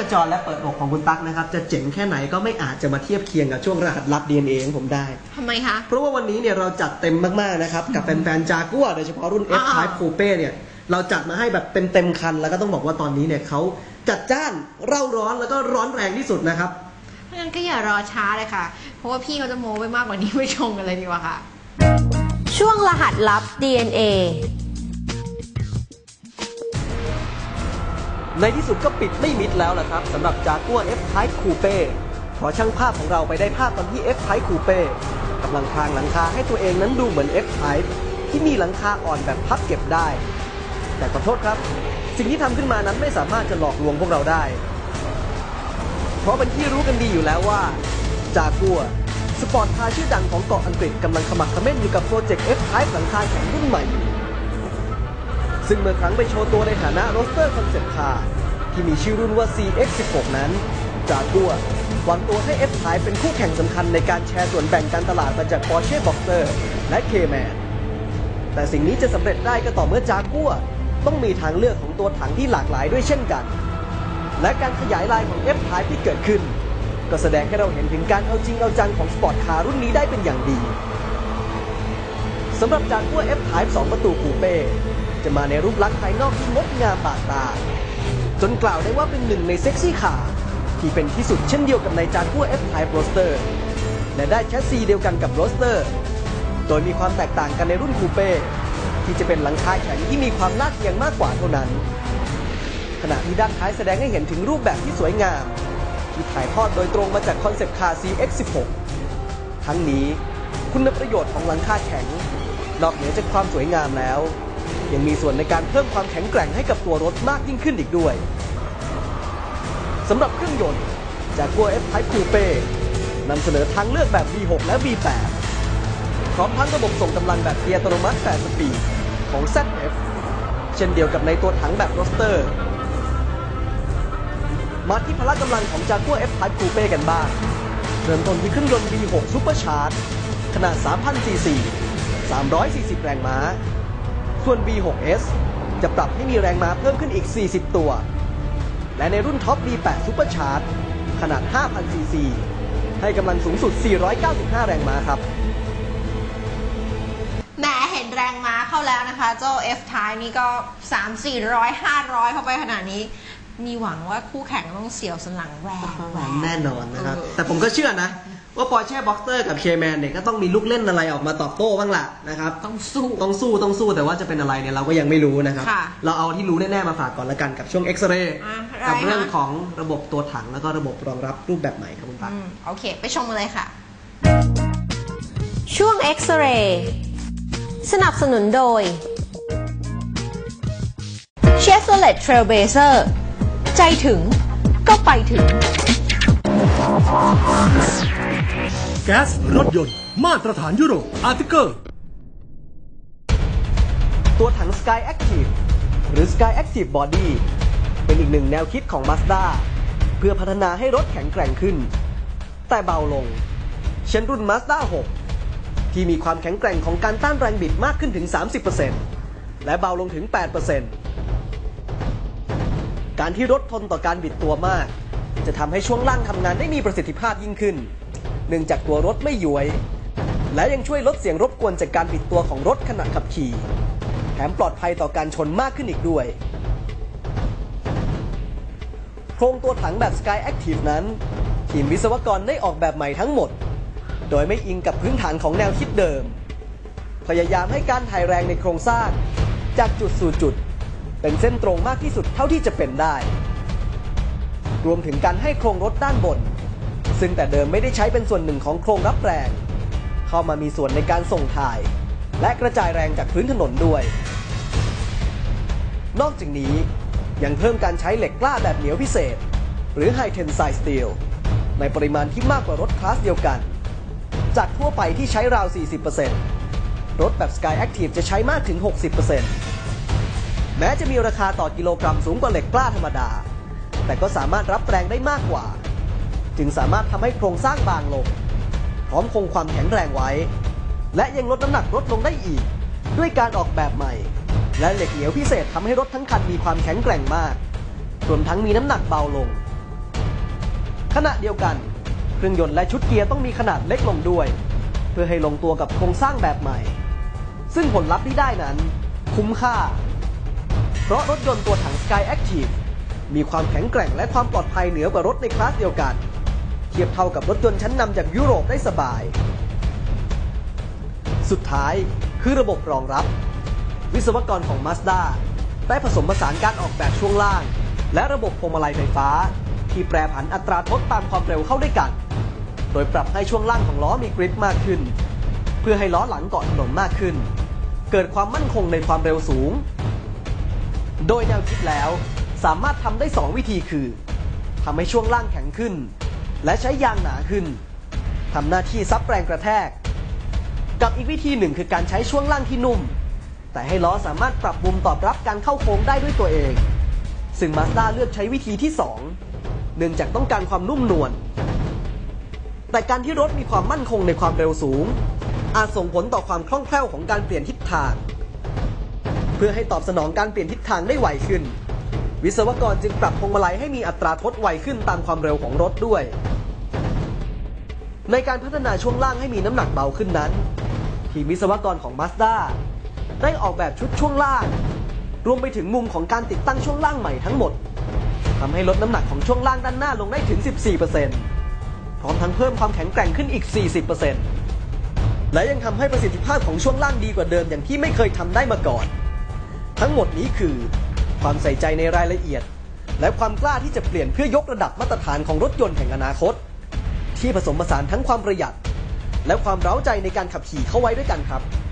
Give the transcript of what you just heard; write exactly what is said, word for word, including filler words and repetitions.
จรและเปิดอกของคุณตั๊กนะครับจะเจ๋งแค่ไหนก็ไม่อาจจะมาเทียบเคียงกับช่วงรหัสลับ ดี เอ็น เอ ของผมได้ทำไมคะเพราะว่าวันนี้เนี่ยเราจัดเต็มมากๆนะครับกับแฟนๆจากัวโดยเฉพาะรุ่น F Type Coupe เนี่ยเราจัดมาให้แบบเต็มๆคันแล้วก็ต้องบอกว่าตอนนี้เนี่ยเขาจัดจ้านเร่าร้อนแล้วก็ร้อนแรงที่สุดนะครับเพราะงั้นก็อย่ารอช้าเลยค่ะเพราะว่าพี่เขาจะโม้ไปมากกว่านี้ไปชมกันเลยดีกว่าค่ะช่วงรหัสลับ ดี เอ็น เอในที่สุดก็ปิดไม่มิดแล้วล่ะครับสำหรับจากัว F Type Coupe เพราะช่างภาพของเราไปได้ภาพตอนที่ F Type Coupe กำลังพรางหลังคาให้ตัวเองนั้นดูเหมือน F Type ที่มีหลังคาอ่อนแบบพับเก็บได้แต่ขอโทษครับสิ่งที่ทำขึ้นมานั้นไม่สามารถจะหลอกลวงพวกเราได้เพราะเป็นที่รู้กันดีอยู่แล้วว่าจากัวสปอร์ตคาร์ชื่อดังของเกาะอังกฤษกำลังขมักเขม้นอยู่กับโปรเจกต์ F Type หลังคาแข็งรุ่นใหม่ซึ่งเมื่อครั้งไปโชว์ตัวในฐานะโรสเตอร์คอนเซ็ปต์คาร์ที่มีชื่อรุ่นว่า ซี เอ็กซ์ สิบหก นั้นจากัววางตัวให้ F Type เป็นคู่แข่งสำคัญในการแชร์ส่วนแบ่งการตลาดมาจาก Porsche Boxster และ Cayman แต่สิ่งนี้จะสำเร็จได้ก็ต่อเมื่อจากัวต้องมีทางเลือกของตัวถังที่หลากหลายด้วยเช่นกันและการขยายลายของ F Type ที่เกิดขึ้นก็แสดงให้เราเห็นถึงการเอาจริงเอาจังของสปอร์ตคาร์รุ่นนี้ได้เป็นอย่างดีสำหรับจากัว F Type สองประตูคูเป้จะมาในรูปลักษณ์ภายนอกที่งดงามบาดตาจนกล่าวได้ว่าเป็นหนึ่งในเซ็กซี่คาร์ที่เป็นที่สุดเช่นเดียวกับในจากัว F Type Roadster และได้แชสซีเดียวกันกับ Roadster โดยมีความแตกต่างกันในรุ่นคูเป้ที่จะเป็นหลังคาแข็งที่มีความลาดเอียงมากกว่าเท่านั้นขณะที่ด้านท้ายแสดงให้เห็นถึงรูปแบบที่สวยงามที่ถ่ายทอดโดยตรงมาจากคอนเซปต์คาร์ ซี เอ็กซ์ สิบหก ทั้งนี้คุณประโยชน์ของหลังคาแข็งนอกเหนือจากความสวยงามแล้วยังมีส่วนในการเพิ่มความแข็งแกร่งให้กับตัวรถมากยิ่งขึ้นอีกด้วยสำหรับเครื่องยนต์จากัว F Type Coupe นำเสนอทางเลือกแบบ วี หก และ วี แปด พร้อมทั้งระบบส่งกำลังแบบเกียร์อัตโนมัติแปดสปีดของ แซด เอฟ เช่นเดียวกับในตัวถังแบบ Roadster มาที่พละกำลังของจากัว F Type Coupe กันบ้างเริ่มต้นที่เครื่องยนต์ วี หก Supercharged ขนาด สามพัน ซี ซี สามร้อยสี่สิบ แรงม้าส่วน วี หก เอส จะปรับให้มีแรงม้าเพิ่มขึ้นอีกสี่สิบตัวและในรุ่นท็อป วี แปด Supercharged ขนาด ห้าพัน ซี ซี ให้กำลังสูงสุดสี่ร้อยเก้าสิบห้าแรงม้าครับแหมเห็นแรงม้าเข้าแล้วนะคะเจ้า F Type นี่ก็ สามสี่ร้อย ห้าร้อย เข้าไปขนาดนี้มีหวังว่าคู่แข่งต้องเสียวสันหลังแหวกแน่นอนนะครับแต่ผมก็เชื่อนะว่า Porsche Boxster กับ Cayman เนี่ยก็ต้องมีลูกเล่นอะไรออกมาตอบโต้บ้างล่ะนะครับต้องสู้ต้องสู้ต้องสู้แต่ว่าจะเป็นอะไรเนี่ยเราก็ยังไม่รู้นะครับเราเอาที่รู้แน่ๆมาฝากก่อนละกันกับช่วง X-ray กับเรื่องของระบบตัวถังแล้วก็ระบบรองรับรูปแบบใหม่ครับคุณปั๊กโอเคไปชมกันเลยค่ะช่วง X-ray สนับสนุนโดย Chevrolet Trailblazer ใจถึงก็ไปถึงแก๊สรถยนต์มาตรฐานยุโรปอาร์ติเกอร์ตัวถัง Sky Active หรือ Sky Active Body เป็นอีกหนึ่งแนวคิดของ Mazda เพื่อพัฒนาให้รถแข็งแกร่งขึ้นแต่เบาลงเช่นรุ่น Mazda หก ที่มีความแข็งแกร่งของการต้านแรงบิดมากขึ้นถึง สามสิบเปอร์เซ็นต์ และเบาลงถึง แปดเปอร์เซ็นต์ การที่รถทนต่อการบิดตัวมากจะทำให้ช่วงล่างทำงานได้มีประสิทธิภาพยิ่งขึ้นเนื่องจากตัวรถไม่ย้วยและยังช่วยลดเสียงรบกวนจากการบิดตัวของรถขณะขับขี่แถมปลอดภัยต่อการชนมากขึ้นอีกด้วยโครงตัวถังแบบ Sky Active นั้นทีมวิศวกรได้ออกแบบใหม่ทั้งหมดโดยไม่อิงกับพื้นฐานของแนวคิดเดิมพยายามให้การถ่ายแรงในโครงสร้างจากจุดสู่จุดเป็นเส้นตรงมากที่สุดเท่าที่จะเป็นได้รวมถึงการให้โครงรถด้านบนซึ่งแต่เดิมไม่ได้ใช้เป็นส่วนหนึ่งของโครงรับแรงเข้ามามีส่วนในการส่งถ่ายและกระจายแรงจากพื้นถนนด้วยนอกจากนี้ยังเพิ่มการใช้เหล็กกล้าแบบเหนียวพิเศษหรือ High Tensile Steel ในปริมาณที่มากกว่ารถคลาสเดียวกันจากทั่วไปที่ใช้ราว สี่สิบเปอร์เซ็นต์ รถแบบ Sky Active จะใช้มากถึง หกสิบเปอร์เซ็นต์ แม้จะมีราคาต่อกิโลกรัมสูงกว่าเหล็กกล้าธรรมดาแต่ก็สามารถรับแรงได้มากกว่าจึงสามารถทำให้โครงสร้างบางลงพร้อมคงความแข็งแรงไว้และยังลดน้ำหนักลดลงได้อีกด้วยการออกแบบใหม่และเหล็กเหนียวพิเศษทำให้รถทั้งคันมีความแข็งแกร่งมากรวมทั้งมีน้ำหนักเบาลงขณะเดียวกันเครื่องยนต์และชุดเกียร์ต้องมีขนาดเล็กลงด้วยเพื่อให้ลงตัวกับโครงสร้างแบบใหม่ซึ่งผลลัพธ์ที่ได้นั้นคุ้มค่าเพราะรถยนต์ตัวถัง Sky Active มีความแข็งแกร่งและความปลอดภัยเหนือกว่ารถในคลาสเดียวกันเทียบเท่ากับรถยนต์ชั้นนำจากยุโรปได้สบายสุดท้ายคือระบบรองรับวิศวกรของ Mazda ได้ผสมผสานการออกแบบช่วงล่างและระบบพวงมาลัยไฟฟ้าที่แปรผันอัตราทดตามความเร็วเข้าด้วยกันโดยปรับให้ช่วงล่างของล้อมีกริปมากขึ้นเพื่อให้ล้อหลังเกาะถนนมากขึ้นเกิดความมั่นคงในความเร็วสูงโดยแนวคิดแล้วสามารถทำได้สองวิธีคือทำให้ช่วงล่างแข็งขึ้นและใช้ยางหนาขึ้นทำหน้าที่ซับแรงกระแทกกับอีกวิธีหนึ่งคือการใช้ช่วงล่างที่นุ่มแต่ให้ล้อสามารถปรับมุมตอบรับการเข้าโค้งได้ด้วยตัวเองซึ่ง Mazda เลือกใช้วิธีที่สองเนื่องจากต้องการความนุ่มนวลแต่การที่รถมีความมั่นคงในความเร็วสูงอาจส่งผลต่อความคล่องแคล่วของการเปลี่ยนทิศทางเพื่อให้ตอบสนองการเปลี่ยนทิศทางได้ไวขึ้นวิศวกรจึงปรับพวงมาลัยให้มีอัตราทดไวขึ้นตามความเร็วของรถด้วยในการพัฒนาช่วงล่างให้มีน้ำหนักเบาขึ้นนั้นทีมวิศวกรของ Mazda ได้ออกแบบชุดช่วงล่างรวมไปถึงมุมของการติดตั้งช่วงล่างใหม่ทั้งหมดทำให้ลดน้ำหนักของช่วงล่างด้านหน้าลงได้ถึง สิบสี่เปอร์เซ็นต์ พร้อมทั้งเพิ่มความแข็งแกร่งขึ้นอีก สี่สิบเปอร์เซ็นต์ และยังทำให้ประสิทธิภาพของช่วงล่างดีกว่าเดิมอย่างที่ไม่เคยทำได้มาก่อนทั้งหมดนี้คือความใส่ใจในรายละเอียดและความกล้าที่จะเปลี่ยนเพื่อยกระดับมาตรฐานของรถยนต์แห่งอนาคตที่ผสมผสานทั้งความประหยัดและความเร้าใจในการขับขี่เข้าไว้ด้วยกันครับ